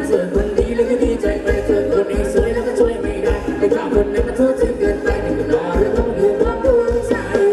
เจอคนดีแล้วก็ดีใจไปเจอคนนี้สวยแล้วก็ช่วยไม่ได้ไม่กล้าคนไหนมาโทษจนเกินไปนี่ก็รอแล้วก็ห่วงความดวงใจ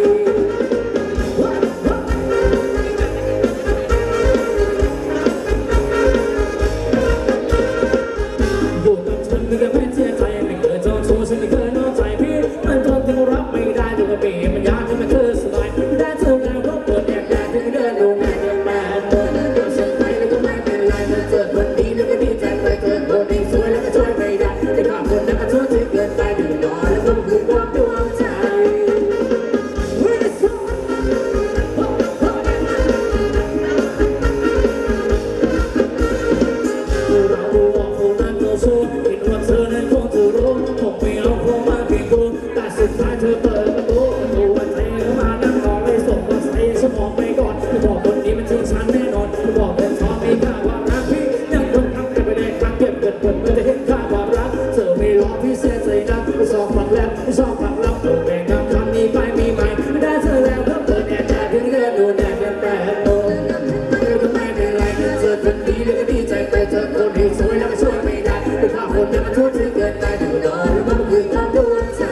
อยู่กับฉันไม่เคยไม่เสียใจไม่เคยจองชั่วฉันไม่เคยนอกใจพี่มันทนที่รับไม่ได้ดูกระเบนมันยากที่มันเธอสบายไม่ได้เธอแล้วก็เปิดแอบได้ที่เดินลงมาเดินมาเดินเดินเส้นไปแล้วก็ไม่เป็นไรมันเจอคนดีแล้วก็ดีใจไปเจอคนนี้สวยแล้วก็ช่วยไม่ได้แต่ข้าคนนั้นมาโทษที่เกินไปดูนอนแล้วก็คือความดวงใจเราบอกคนนั้นก็สู้คิดว่าเธอนั้นคงจะรู้ผมไม่เอาคงมาเพียงกูแต่สุดท้ายเธอเปิดประตูวันเทเข้ามานั่งมองเลยส่งมาใส่สมองไปก่อนบอกคนนี้มันทิ้งฉันแน่นอนบอกเธอชอบไม่กล้าว่ารักพี่ยังคนทำกันไปได้ครั้งเก็บเกิดเกิดไม่ได้เห็นค่าความรักเธอไม่รอพี่เสียใจนักไม่ชอบฟังแล้วไม่ชอบฟังรับแบ่งคำนี้ไปมีไหมไม่ได้เธอแล้วก็เปิดแอบใจถึงเดินดูแดดกันแต่โตก็ไม่เป็นไรนะเจอคนดีแล้วก็ดีใจไปเจอคนที่สวยแล้วก็ช่วยไม่ได้แต่ข้าคนนั้นมันโทษที่เกินไปดูดอนแล้วมันคือความดวงใจ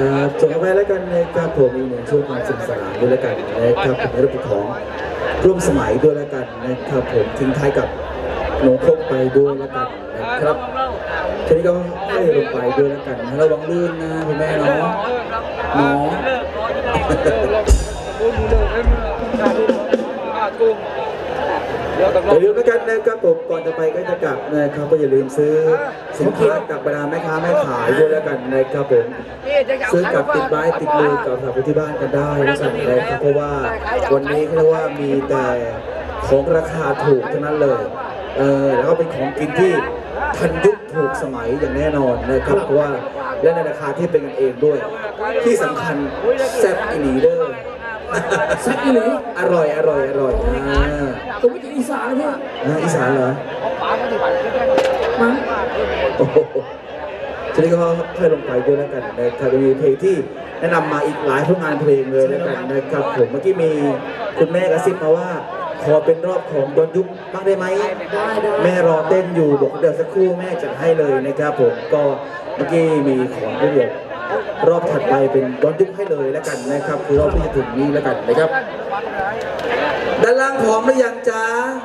ครับจบกันไปแล้วกันนะครับผมอีกหนึ่งช่วงความสนุกสนานด้วยแล้วกันนะครับผมในรูปของร่วมสมัยด้วยแล้วกันนะครับผมทิ้งท้ายกับหนูโคกไปด้วยแล้วกันนะครับทีนี้ก็ให้ลงไปด้วยแล้วกันระวังลื่นนะคุณแม่เนาะเนาะอย่าลืมแล้วกันนะครับผมก่อนจะไปก็จะกลับนะครับก็อย่าลืมซื้อสินค้าจากบรรดาแม่ค้าแม่ขายด้วยแล้วกันนะครับผมซื้อกลับติดไม้ติดมือกลับไปที่บ้านกันได้นะครับเพราะว่าวันนี้เขาเรียกว่ามีแต่ของราคาถูกทั้งนั้นเลยแล้วก็เป็นของกินที่ทันยุคถูกสมัยอย่างแน่นอนนะครับเพราะว่าและในราคาที่เป็นกันเองด้วยที่สำคัญแซ่บอีหลีเด้อแซ่บอีหลีอร่อยผมไม่กินอีสานเลยพี่อีสานเหรอมั้งโอ้โหทีนี้ก็ค่อยลงไปด้วยแล้วกันนะครับจะมีเพลงที่แนะนำมาอีกหลายผลงานเพลงเลยแล้วกันนะครับผมเมื่อกี้มีคุณแม่กระซิบมาว่าขอเป็นรอบของย้อนยุคบ้างได้ไหมแม่รอเต้นอยู่บอกเดี๋ยวสักครู่แม่จัดให้เลยนะครับผมก็เมื่อกี้มีของด้วยรอบถัดไปเป็นย้อนยุคให้เลยแล้วกันนะครับคือรอบที่จะถึงนี้แล้วกันนะครับด้านล่างพร้อมหรือยังจ๊ะ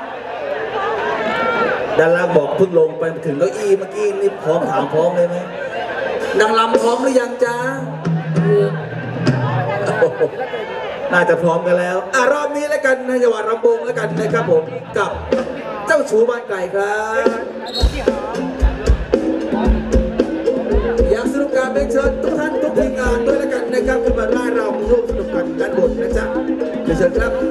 ด้านล่างบอกเพิ่งลงไปถึงเก้าอี้เมื่อกี้นี่พร้อมถามพร้อมเลยไหมนางลำพร้อมหรือยังจ๊ะน่าจะพร้อมกันแล้วรอบนี้แล้วกันในจังหวัดลำปางแล้วกันนะครับผมกับเจ้าชูบ้านไก่ครับอยากสนุกการเป็นเชิญทุกท่านทุกทีมงานด้วยแล้วกันนะครับขึ้นมาร่ายรำร่วมสนุกกันด้านบนนะจ๊ะเชิญครับ